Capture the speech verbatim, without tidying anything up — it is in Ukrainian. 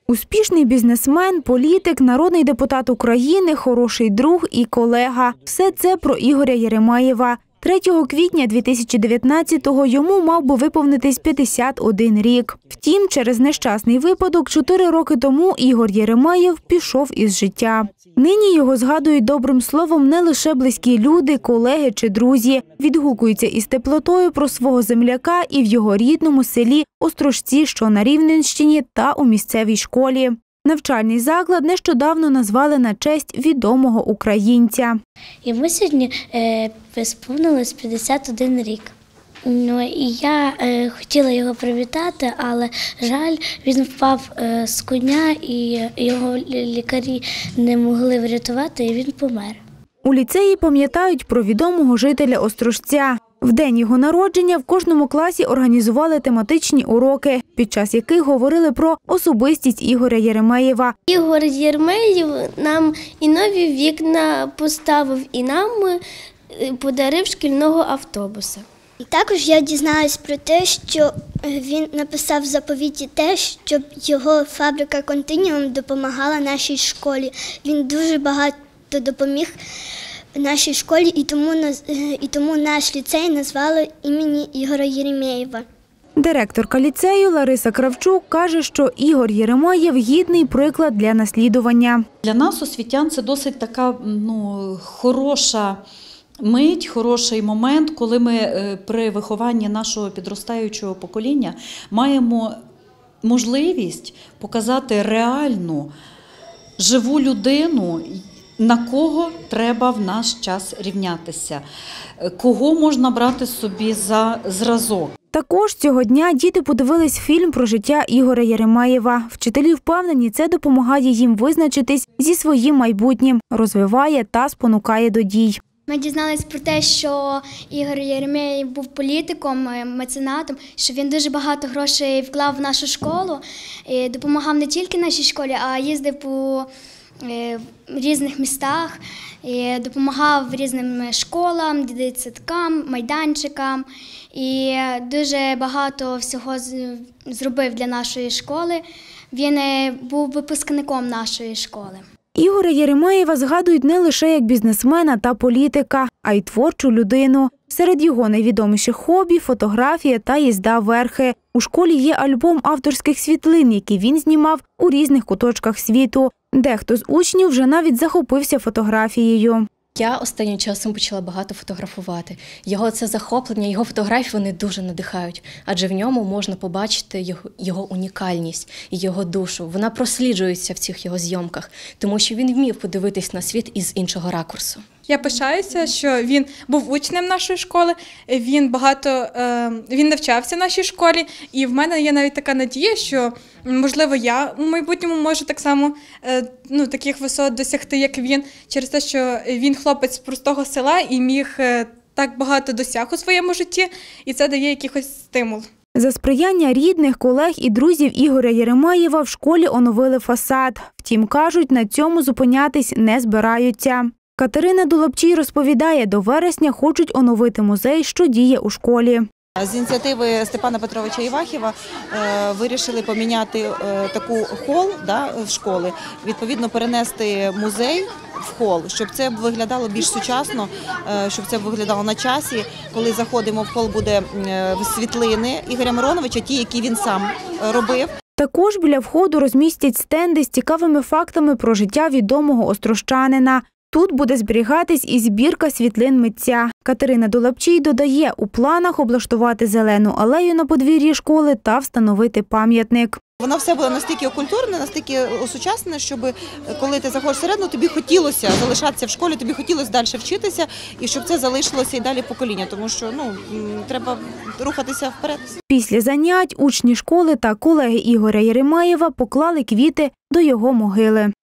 Успішний бізнесмен, політик, народний депутат України, хороший друг і колега – все це про Ігоря Єремеєва. третього квітня дві тисячі дев'ятнадцятого йому мав би виповнитись п'ятдесят один рік. Втім, через нещасний випадок чотири роки тому Ігор Єремеєв пішов із життя. Нині його згадують добрим словом не лише близькі люди, колеги чи друзі. Відгукуються із теплотою про свого земляка і в його рідному селі Острожці, що на Рівненщині, та у місцевій школі. Навчальний заклад нещодавно назвали на честь відомого українця. Йому сьогодні е, висповнилось п'ятдесят один рік. Ну, і я е, хотіла його привітати, але, жаль, він впав е, з коня і його лікарі не могли врятувати, і він помер. У ліцеї пам'ятають про відомого жителя Острожця. В день його народження в кожному класі організували тематичні уроки, під час яких говорили про особистість Ігоря Єремеєва. Ігор Єремеєв нам і нові вікна поставив, і нам подарив шкільного автобуса. Також я дізналась про те, що він написав в заповіті те, щоб його фабрика «Континіум» допомагала нашій школі. Він дуже багато допоміг нашій школі, і тому, і тому наш ліцей назвали імені Ігоря Єремеєва. Директорка ліцею Лариса Кравчук каже, що Ігор Єремеєв – гідний приклад для наслідування. Для нас, освітян, це досить така ну, хороша мить, хороший момент, коли ми при вихованні нашого підростаючого покоління маємо можливість показати реальну, живу людину, на кого треба в наш час рівнятися, кого можна брати собі за зразок. Також цього дня діти подивились фільм про життя Ігоря Єремеєва. Вчителі впевнені, це допомагає їм визначитись зі своїм майбутнім, розвиває та спонукає до дій. Ми дізналися про те, що Ігор Єремеєв був політиком, меценатом, що він дуже багато грошей вклав в нашу школу, і допомагав не тільки нашій школі, а їздив по в різних містах, і допомагав різним школам, дитсадкам, майданчикам. І дуже багато всього зробив для нашої школи. Він був випускником нашої школи. Ігоря Єремеєва згадують не лише як бізнесмена та політика, а й творчу людину. Серед його найвідоміших хобі – фотографія та їзда верхи. У школі є альбом авторських світлин, які він знімав у різних куточках світу. Дехто з учнів вже навіть захопився фотографією. Я останнім часом почала багато фотографувати. Його це захоплення, його фотографії вони дуже надихають, адже в ньому можна побачити його, його унікальність і його душу. Вона просліджується в цих його зйомках, тому що він вмів подивитись на світ із іншого ракурсу. Я пишаюся, що він був учнем нашої школи, він багато він навчався в нашій школі, і в мене є навіть така надія, що, можливо, я в майбутньому можу так само ну, таких висот досягти, як він, через те, що він хлопець з простого села і міг так багато досяг у своєму житті, і це дає якийсь стимул. За сприяння рідних, колег і друзів Ігоря Єремеєва в школі оновили фасад. Втім, кажуть, на цьому зупинятись не збираються. Катерина Долобчій розповідає, до вересня хочуть оновити музей, що діє у школі. З ініціативи Степана Петровича Івахіва е, вирішили поміняти е, таку хол да, в школи, відповідно перенести музей в хол, щоб це виглядало більш сучасно, е, щоб це виглядало на часі. Коли заходимо в хол, буде е, світлини Ігоря Мироновича, ті, які він сам робив. Також біля входу розмістять стенди з цікавими фактами про життя відомого острожчанина. Тут буде зберігатись і збірка світлин митця. Катерина Долобчій додає, у планах облаштувати зелену алею на подвір'ї школи та встановити пам'ятник. Воно все було настільки окультурене, настільки осучаснене, щоб коли ти заходиш всередину, тобі хотілося залишатися в школі, тобі хотілося далі вчитися, і щоб це залишилося і далі покоління, тому що ну, треба рухатися вперед. Після занять учні школи та колеги Ігоря Єремеєва поклали квіти до його могили.